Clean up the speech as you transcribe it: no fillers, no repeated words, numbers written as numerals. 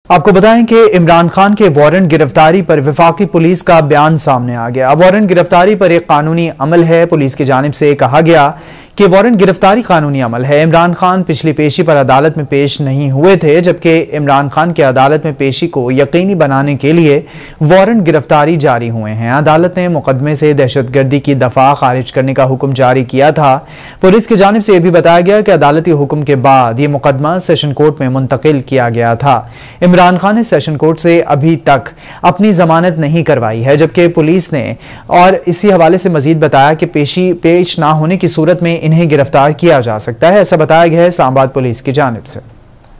आपको बताएं कि इमरान खान के वारंट गिरफ्तारी पर वफाकी पुलिस का बयान सामने आ गया। वारंट गिरफ्तारी पर एक कानूनी अमल है। पुलिस की जानिब से कहा गया कि वारंट गिरफ्तारी कानूनी अमल है। इमरान खान पिछली पेशी पर अदालत में पेश नहीं हुए थे, जबकि इमरान खान के अदालत में पेशी को यकीनी बनाने के लिए वारंट गिरफ्तारी जारी हुए हैं। अदालत ने मुकदमे से दहशतगर्दी की दफा खारिज करने का हुक्म जारी किया था। पुलिस की जानिब से यह भी बताया गया कि अदालती हुक्म के बाद यह मुकदमा सेशन कोर्ट में मुंतकिल किया गया था। इमरान खान ने सेशन कोर्ट से अभी तक अपनी जमानत नहीं करवाई है, जबकि पुलिस ने और इसी हवाले से मजीद बताया कि पेश ना होने की सूरत में इन्हें गिरफ्तार किया जा सकता है। ऐसा बताया गया है इस्लामाबाद पुलिस की जानिब से।